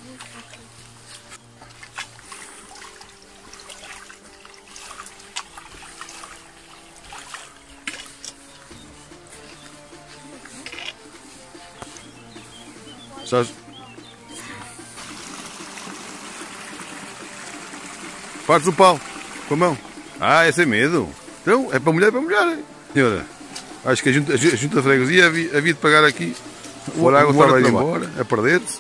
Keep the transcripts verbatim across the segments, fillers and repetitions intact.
Só... Partes o pau com a mão. Ah, é sem medo. Então, é para mulher, é para mulher. Senhora, acho que a junta, a junta de freguesia havia, havia de pagar aqui. O água estava a ir embora, a perder-se.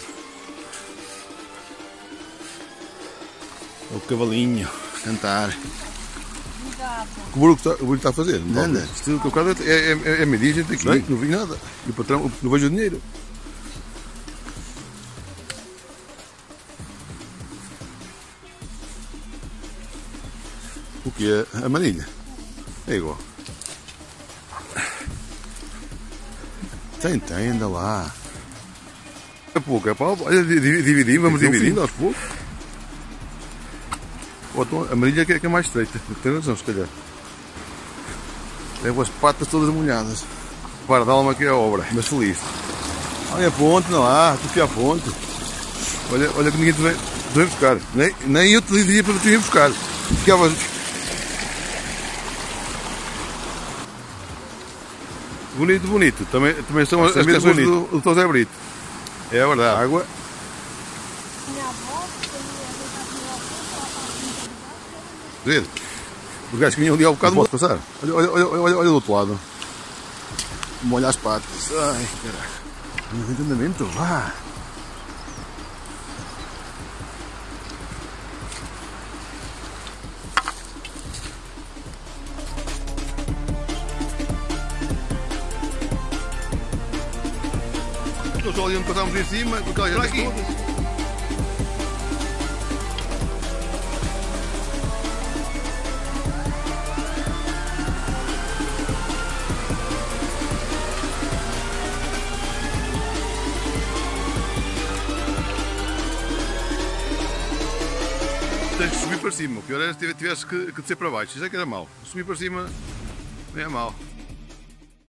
O cavalinho, cantar. O barulho que está, o está a fazer? Não anda. Isto que eu quero é, é, é, é medir, gente aqui. Não, não vi nada. E o patrão, não vejo o dinheiro. O que é? A manilha? É igual. Tem, tem, anda lá. É pouco, é pau. Olha, dividir, vamos dividindo aos poucos. A manilha é que é mais estreita. Tem razão, se calhar. Levo as patas todas molhadas. Para, dá-me aqui a obra, mas feliz. Olha a ponte, não há, tu fui à ponte. Olha, olha que ninguém te vem, te vem buscar. Nem, nem eu te dizia para te vir buscar. Ficava. Bonito, bonito. Também, também são as canções do, do Tom Zé Brito. É a verdade. A água. Ver. Os gajos que vinham ali ao bocado não posso passar. Olha, olha, olha, olha, olha do outro lado. Molha as patas. Ai, caralho. Não tem entendimento. Vá. Estou só ali onde passamos em cima, com aquelas aqui. Tens de subir para cima, o pior era se tivesse que, que descer para baixo, isso é que era mau. Subir para cima não é mau.